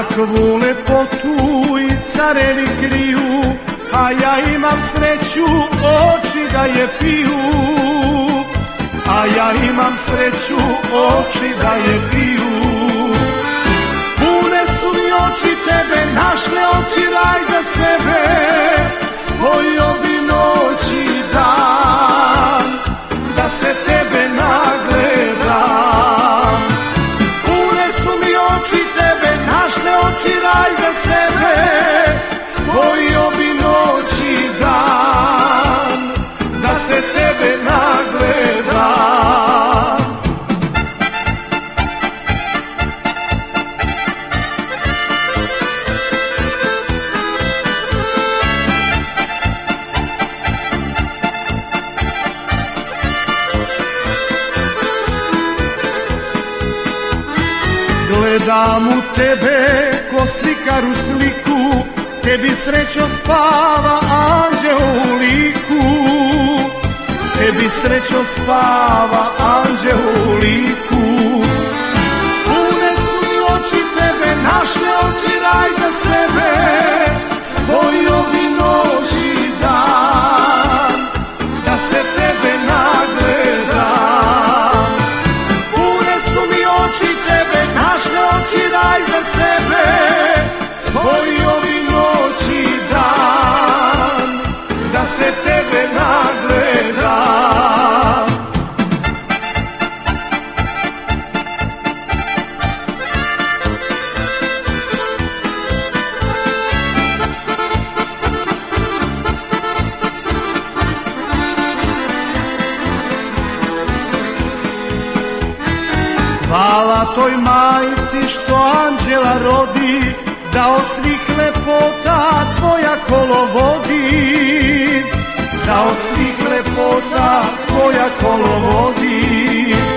Takvu lepotu i carevi kriju, a ja imam sreću, oči da je piju. A ja imam sreću, oči da je piju. Pune su mi oči tebe, našle oči raj za sebe. Spojio bi noć i dan, da se tebe nagledam. Pune su mi oči tebe, našle oči raj za sebe. Spojio bi noć i dan, da se tebe nagledam. Gledam u tebe ko slikar u sliku, tebi srećo spava anđeo u liku. Tebi srećo spava anđeo u liku. Pune su mi oči tebe, našle oči raj za sebe. Spojio bi noć i dan, da se tebe nagledam. Pune su mi oči tebe, našle oči raj za sebe. Spojio bi noć i dan, da se tebe nagledam. Hvala toj majci što anđela rodi, da od svih lepota tvoja kolo vodi. Da od svih lepota tvoja kolo vodi.